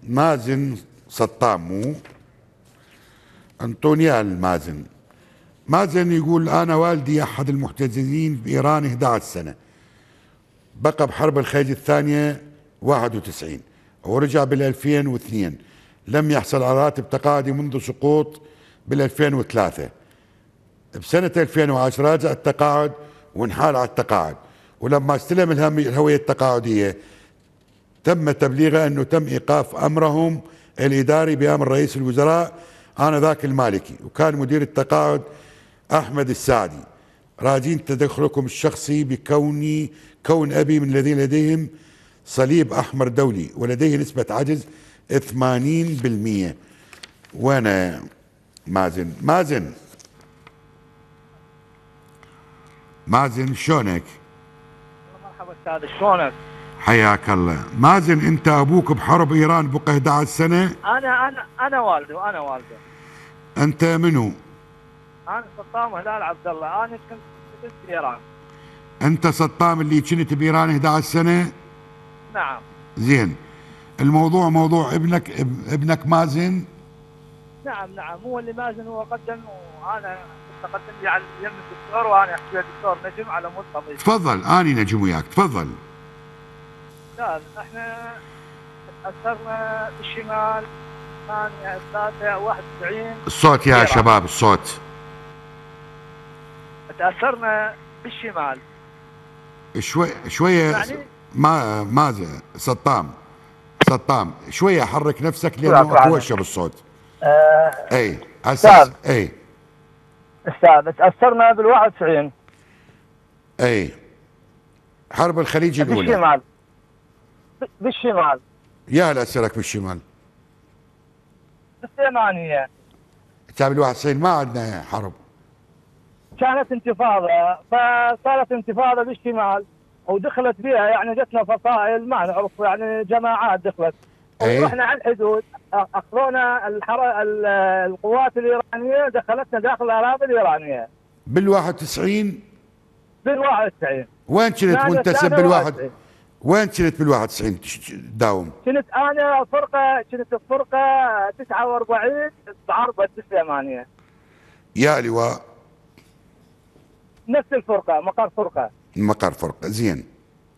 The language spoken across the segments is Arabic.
مازن سطامو انطونيال مازن. مازن يقول انا والدي احد المحتجزين بايران 11 سنه، بقى بحرب الخليج الثانيه 91 ورجع بال 2002، لم يحصل على راتب تقاعدي منذ سقوط بال 2003. بسنه 2010 راجع التقاعد وانحال على التقاعد، ولما استلم الهويه التقاعديه تم تبليغه انه تم ايقاف امرهم الاداري بامر رئيس الوزراء انذاك المالكي، وكان مدير التقاعد احمد السعدي. راجين تدخلكم الشخصي كون ابي من الذين لديهم صليب احمر دولي ولديه نسبه عجز 80%. وانا مازن شلونك؟ مرحبا استاذ، شلونك؟ حياك الله. مازن انت ابوك بحرب ايران بقى 11 سنه؟ انا والده. انت منو؟ انا سطام هلال عبد الله، انا كنت في ايران. انت سطام اللي كنت بايران 11 سنه؟ نعم. زين، الموضوع موضوع ابنك مازن؟ نعم هو اللي مازن، هو قدم وانا قدم لي على يم الدكتور، وانا احكي الدكتور نجم على مود قضيه. تفضل، اني نجم وياك، تفضل. لا احنا تاثرنا بالشمال 8/3/91. الصوت يا شباب، الصوت. تاثرنا بالشمال شويه يعني. مازن سطام شويه حرك نفسك لانه اكو وشه بالصوت. اي استاذ. اي استاذ تاثرنا بال91. اي حرب الخليج الاولى بالشمال. يا هلا اسالك بالشمال. بالثمانية كان بال91 ما عندنا حرب، كانت انتفاضة، فصارت انتفاضة بالشمال ودخلت بها يعني جتنا فصائل ما نعرف يعني جماعات دخلت. ورحنا على الحدود اخذونا القوات الايرانية دخلتنا داخل الاراضي الايرانية بال91. بال91 وين كنت منتسب وين كنت بال91 تداوم؟ كنت انا الفرقة 49 بعربة 8. يا لواء نفس الفرقة، مقر فرقة. زين.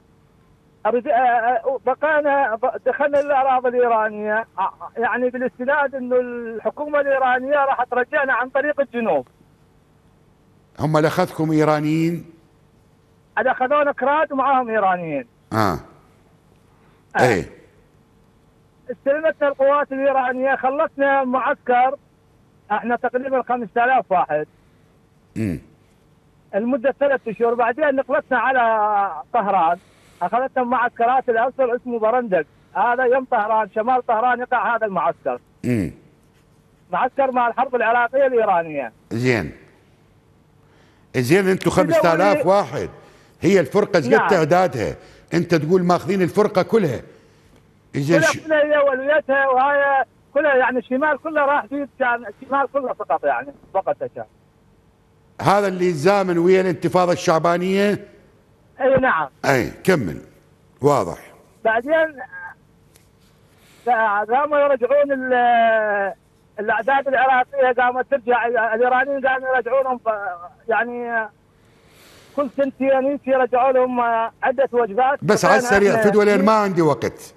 بقينا دخلنا الاراضي الايرانيه يعني بالاستناد انه الحكومه الايرانيه راح ترجعنا عن طريق الجنوب. هم اللي اخذكم ايرانيين؟ اخذونا كراد ومعاهم ايرانيين. ايه. استلمتنا القوات الايرانيه، خلصنا معسكر احنا تقريبا 5000 واحد. المده 3 اشهر، بعدين نقلتنا على طهران، اخذتنا معسكرات الاسر اسمه برندق، هذا يم طهران شمال طهران يقع هذا المعسكر. معسكر مع الحرب العراقيه الايرانيه. زين انتم 5000 واحد، هي الفرقه ايش قد تعدادها؟ انت تقول ماخذين الفرقه كلها. كلها هي وليتها، وهي كلها يعني الشمال كله راح فيه، كان الشمال كله فقط يعني فقط كان. هذا اللي زامن ويا الانتفاضه الشعبانيه. اي نعم. اي كمل. واضح. بعدين قاموا يرجعون الاعداد العراقيه، قامت ترجع الايرانيين، قاموا يرجعونهم يعني كل سنتين يرجعوا لهم عده وجبات. بس على السريع فدوى لين ما عندي وقت.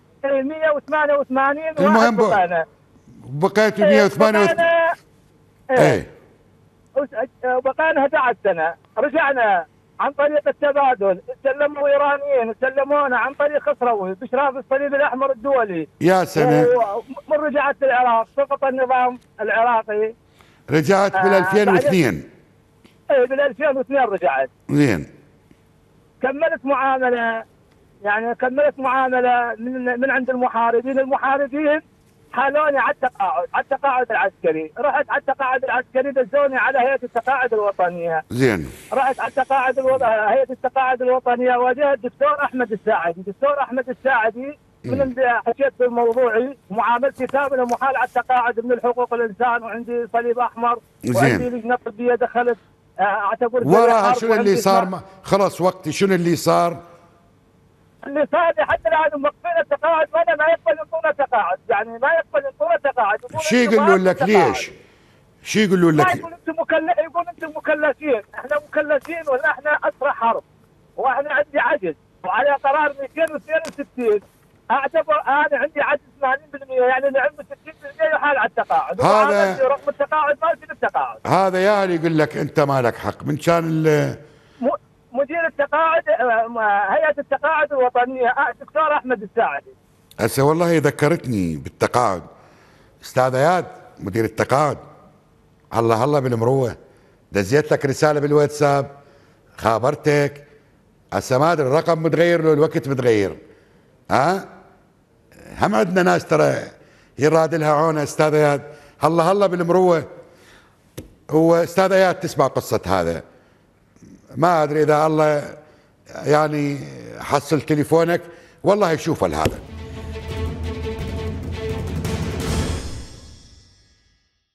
188 المهم بقيت 188. ايه وبقينا 11 سنه، رجعنا عن طريق التبادل، سلموا ايرانيين وسلمونا عن طريق خسروي باشراف الصليب الاحمر الدولي. يا سنه. ومن رجعت العراق سقط النظام العراقي. رجعت بال 2002. اي بال 2002 رجعت. زين. كملت معامله من عند المحاربين حالوني على التقاعد العسكري، رحت على التقاعد العسكري دزوني على هيئة التقاعد الوطنية. زين. رحت على هيئة التقاعد الوطنية، واجهت الدكتور أحمد الساعدي من اللي حكيت بالموضوعي، معاملتي كاملة محال على التقاعد من الحقوق الإنسان، وعندي صليب أحمر. زين. وعندي لجنة طبية دخلت اعتبر وراها شنو اللي صار؟ خلص وقتي، شنو اللي صار؟ اللي صار حتى الآن موقفين التقاعد، وأنا ما يقبل يعطونا تقاعد، يعني ما يقبل ينطونا تقاعد. شو يقولون لك ليش؟ شو يقولون لك؟ يقول انتم مكلفين، احنا مكلفين ولا احنا اسرى حرب، واحنا عندي عجز، وعلى قرار 262 اعتبر انا عندي عجز 80%، يعني اللي عنده 60% يحال على التقاعد. هذا رغم التقاعد ما يصير التقاعد. هذا يعني يقول لك انت ما لك حق من كان مدير التقاعد هيئه التقاعد الوطنيه الدكتور احمد الساعدي. هسه والله ذكرتني بالتقاعد استاذ اياد مدير التقاعد، الله الله بالمروه، دزيت لك رساله بالواتساب خابرتك، هسه ما ادري الرقم متغير لو الوقت متغير. ها هم عندنا ناس ترى يراد لها عونه استاذ اياد، الله الله بالمروه. هو استاذ اياد تسمع قصه هذا، ما ادري اذا الله يعني حصل تليفونك والله يشوفه هذا.